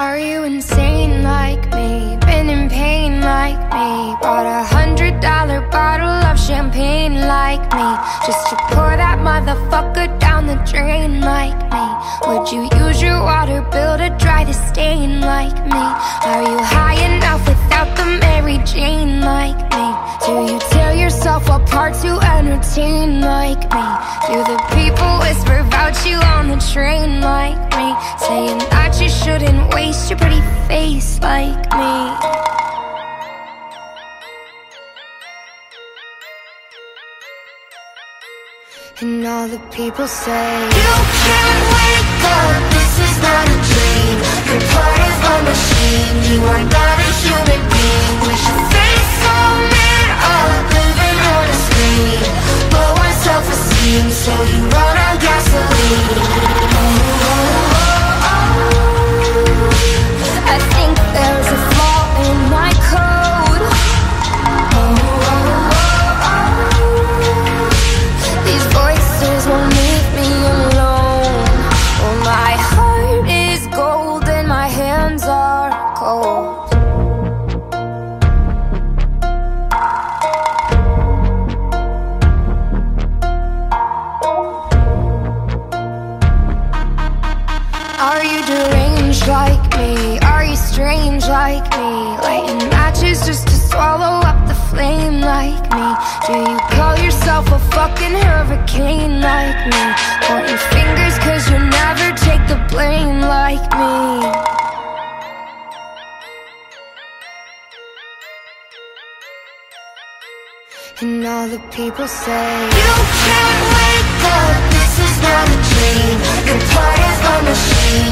Are you insane like me? Been in pain like me? Bought $100 bottle of champagne like me, just to pour that motherfucker down the drain like me? Would you use your water bill to dry the stain like me? Are you high enough without the Mary Jane like me? Do you tear yourself apart to entertain like me? Do the people whisper about you on the train like me, saying that you shouldn't waste your pretty face like me? And all the people say, you can't wake up, this is not a dream. You're part of a machine, you are not a human being. With your face so made up, living on a screen. Low on self-esteem, so you run on gasoline. I think there's a flaw in my code. These voices won't leave me alone. Oh, my heart is gold and my hands are cold. Are you deranged like me? Are you strange like me? Lighting matches just to swallow up the flame like me? Do you call yourself a fucking hurricane like me? Pointing fingers cause you never take the blame like me. And all the people say, you can't wake up, this is not a dream. You're part of a machine,